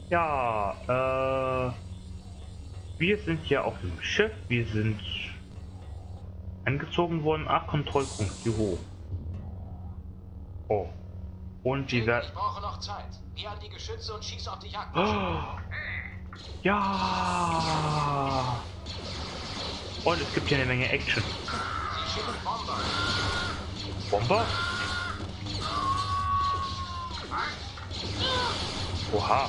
Ja, wir sind hier auf dem Schiff. Wir sind angezogen worden. Ach, Kontrollpunkt. Juhu. Oh. Und die Jake, ich brauche noch Zeit. Geh an die Geschütze und schieß auf die Jagd. Oh. Ja. Und es gibt hier eine Menge Action. Sie schicken Bomber. Bomber? Oha.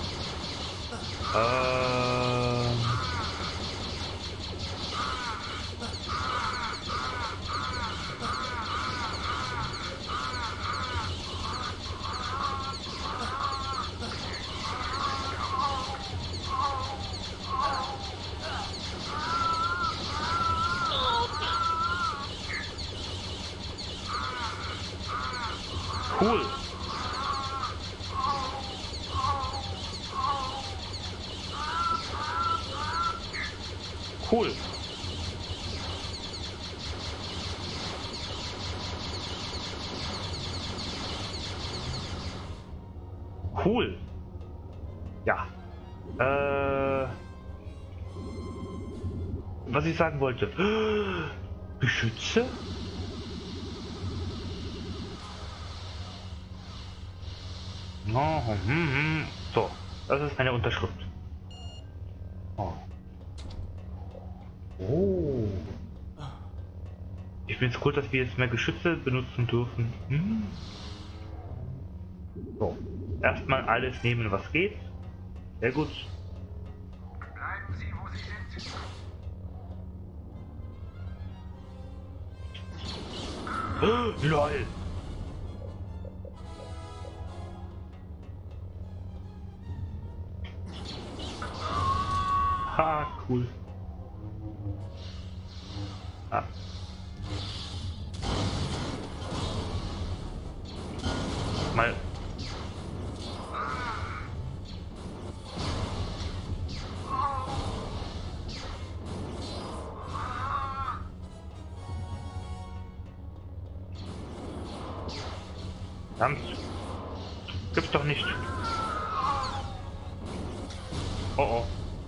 Cool. Cool. Cool. Ja. Was ich sagen wollte. Geschütze? Oh, so, das ist meine Unterschrift. Oh. Oh. Ich finde es cool, dass wir jetzt mehr Geschütze benutzen dürfen. So, erstmal alles nehmen, was geht. Sehr gut. Bleiben Sie, wo Sie sind. LOL. Ha, cool. Ah. Mal. Verdammt. Gibt's doch nicht. Oh oh.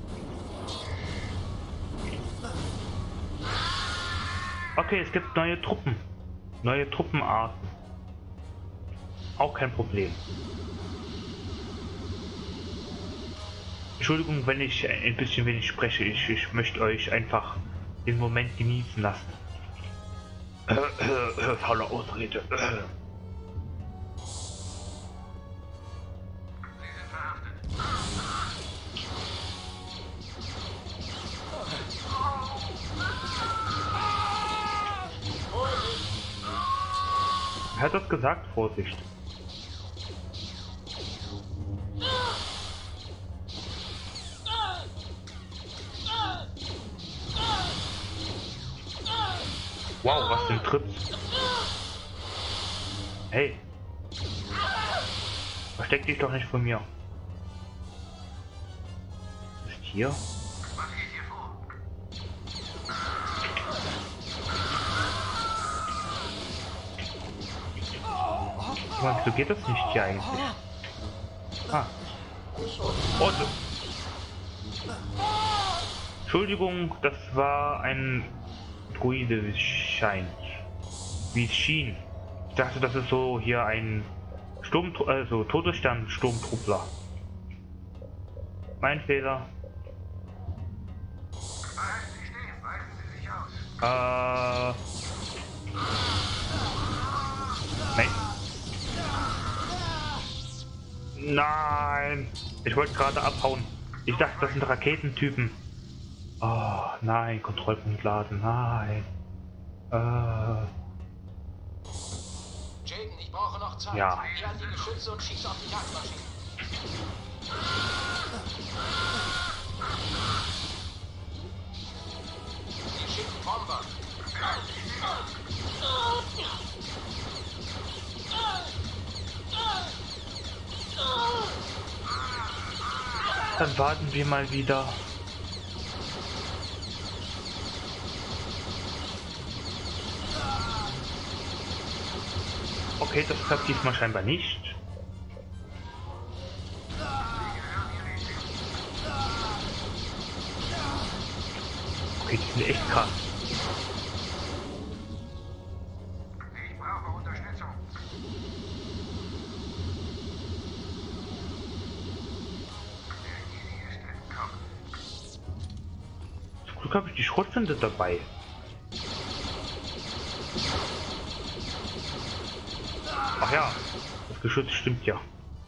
Okay, es gibt neue Truppen. Neue Truppenarten. Auch kein Problem. Entschuldigung, wenn ich ein bisschen wenig spreche. Ich möchte euch einfach den Moment genießen lassen. Faule Ausrede. Sie sind verhaftet. Wer hat das gesagt? Vorsicht. Wow, was für ein Trip. Hey. Versteck dich doch nicht von mir. Was ist hier? Was geht hier vor? Aber wieso geht das nicht hier eigentlich? Ah. Oh, Entschuldigung, das war ein Druide, wie es scheint. Wie es schien. Ich dachte, das ist so hier ein also Todesstern-Sturmtruppler. Mein Fehler. Bleiben Sie stehen, weisen Sie sich aus. Nein. Nein. Ich wollte gerade abhauen. Ich dachte, das sind Raketentypen. Oh, nein. Kontrollpunkt laden. Nein. Jaden, ich brauche noch Zeit. Ja. Geh an die Geschütze und schieß auf die Jagdmaschine. Sie schicken Bomber. Dann warten wir mal wieder. Okay, das klappt diesmal scheinbar nicht. Sie gehören Okay, die sind echt krass. Ich brauche Unterstützung. Der Jedi ist entkommen. Zum Glück habe ich die Schrotflinte dabei. Ach ja, das Geschütz stimmt ja.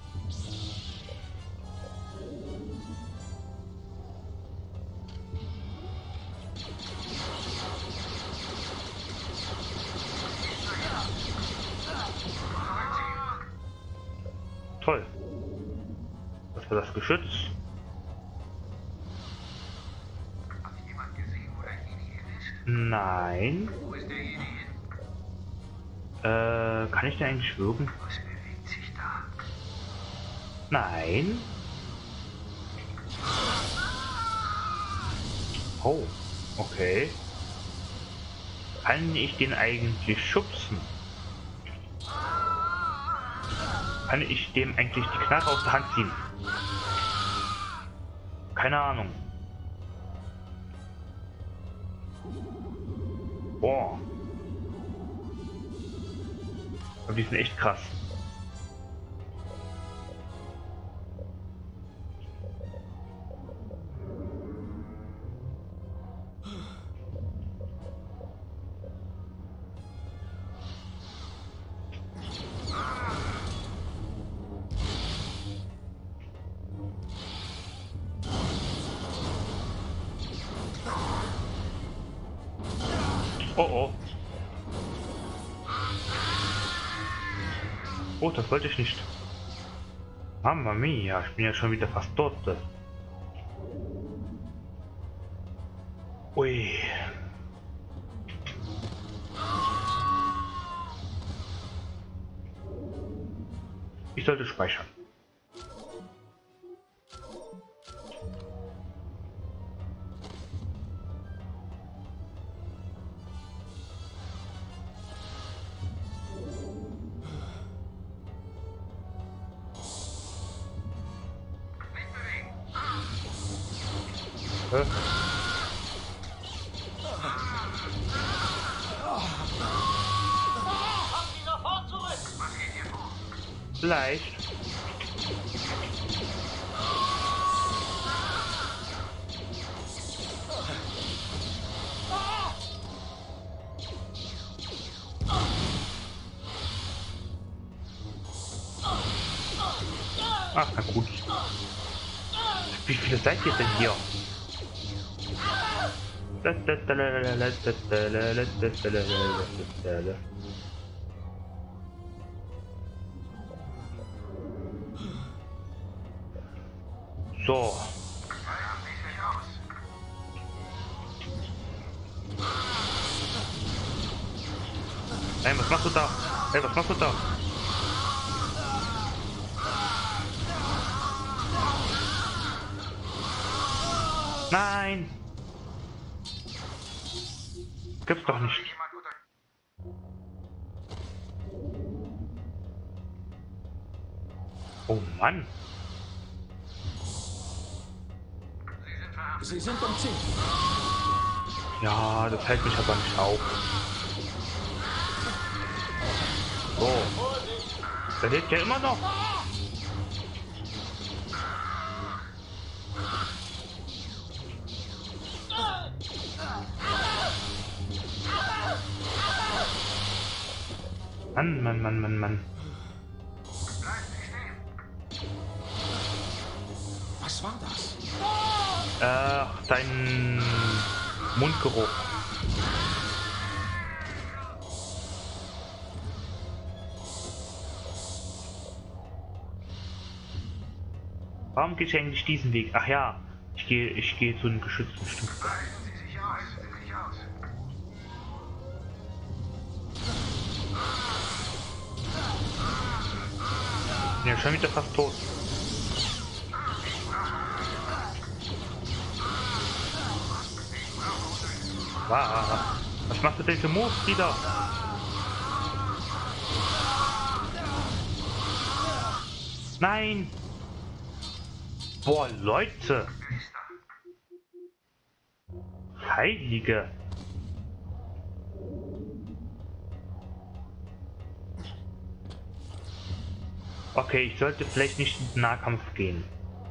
Toll. Das war das Geschütz. Hat jemand gesehen, wo der Jedi hin ist? Nein. Wo ist der Jedi hin? Kann ich den eigentlich wirken? Was bewegt sich da? Nein. Oh, okay. Kann ich den eigentlich schubsen? Kann ich dem eigentlich die Knarre aus der Hand ziehen? Keine Ahnung. Boah. Aber die sind echt krass. Oh oh. Oh, das wollte ich nicht. Mamma mia, ich bin ja schon wieder fast dort. Ui. Ich sollte speichern. Hä? Kommt Sie sofort zurück! Was geht hier vor? Leicht. Ach, na gut. Wie viele seid ihr denn hier? So. Feiern Sie sich aus. Nein, was machst du da? Hey, was machst du da? Nein! Gibt's doch nicht. Jemand unter... Oh Mann! Sie sind verhaftet. Sie sind umzingelt. Ja, das hält mich aber nicht auf. So. Der lebt ja immer noch. Mann, Mann, Mann, Mann, Mann. Bleiben Sie stehen. Was war das? Dein Mundgeruch. Warum gehe ich eigentlich diesen Weg? Ach ja, ich gehe zu einem geschützten Stück. Weisen Sie sich aus. Weisen Sie sich aus. Bin ja schon wieder fast tot. Wow. Was machst du denn für Moves wieder? Nein! Boah, Leute! Heilige. Okay, ich sollte vielleicht nicht in den Nahkampf gehen.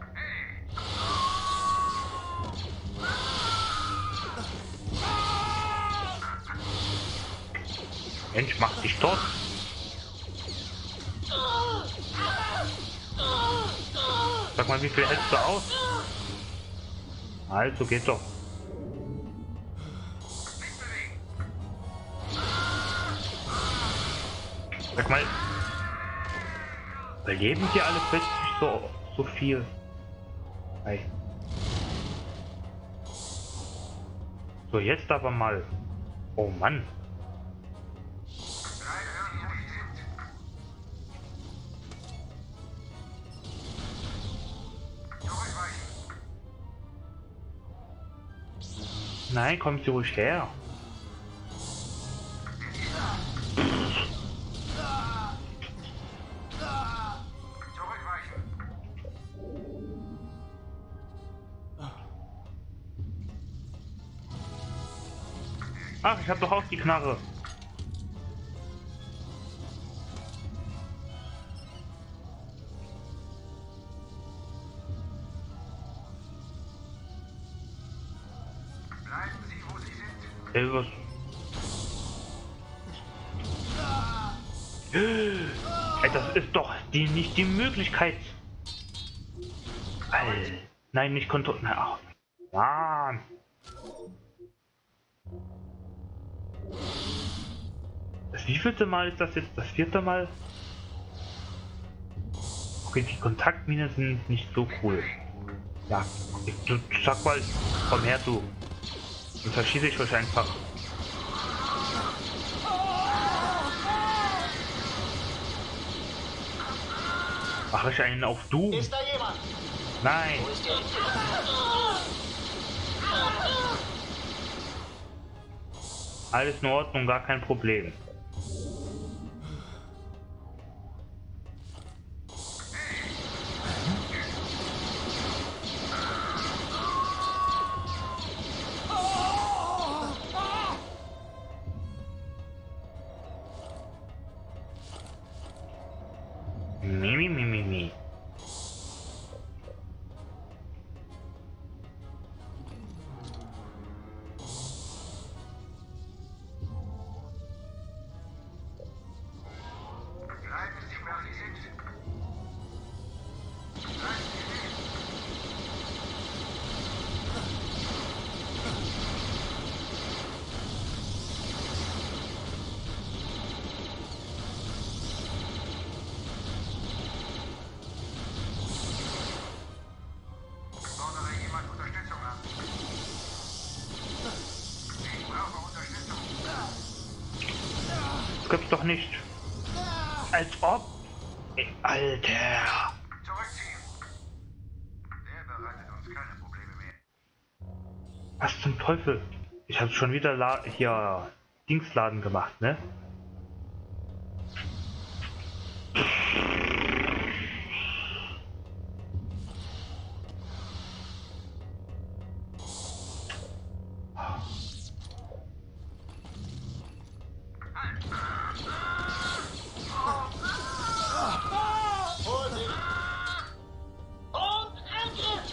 Mensch, mach dich tot. Sag mal, wie viel hältst du aus? Also geht doch. Sag mal, überleben die alle plötzlich so viel? Hey. So, jetzt aber mal. Oh Mann. Nein, kommt sie ruhig her. Ach, ich hab doch auch die Knarre. Bleiben Sie, wo Sie sind. Was? Das ist doch nicht die Möglichkeit. Nein, nicht kontrollieren. Ach, Mann. Das wievielte Mal ist das jetzt? Das 4. Mal? Okay, die Kontaktminen sind nicht so cool. Ja, du sag mal, komm her du. Dann verschieße ich euch einfach. Mache ich einen auf du? Ist da jemand? Nein. Wo ist der? Alles in Ordnung, gar kein Problem. Mi. Bleiben Sie, wo Sie sind. Bleiben Sie stehen. Fordere jemand Unterstützung an. Ich brauche Unterstützung. Das gibt's doch nicht. Als ob. Ey, Alter. Zurückziehen. Der bereitet uns keine Probleme mehr. Was zum Teufel? Ich habe schon wieder hier Dingsladen gemacht, ne? Vorsicht! Und Angriff!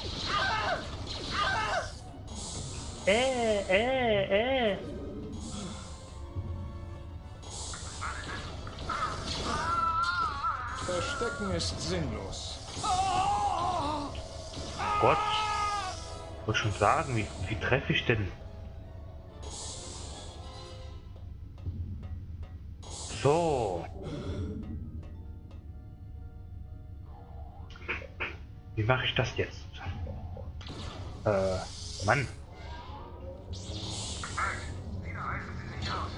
Verstecken ist sinnlos. Gott. Ich wollte schon sagen, wie treffe ich denn? So. Wie mache ich das jetzt? Mann. Wieder heißen Sie sich aus.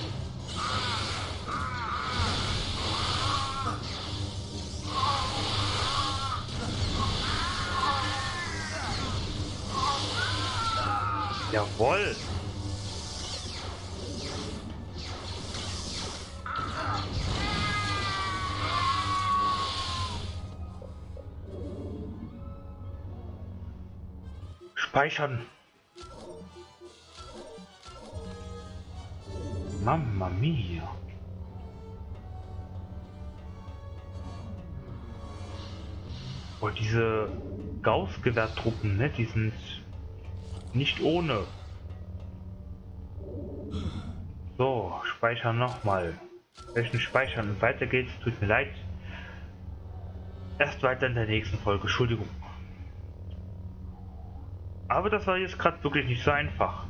Jawohl. Speichern. Mamma mia. Und diese Gaußgewehrtruppen, ne, die sind nicht ohne. So, speichern nochmal. Welchen speichern? Und weiter geht's, tut mir leid. Erst weiter in der nächsten Folge, Entschuldigung. Aber das war jetzt gerade wirklich nicht so einfach.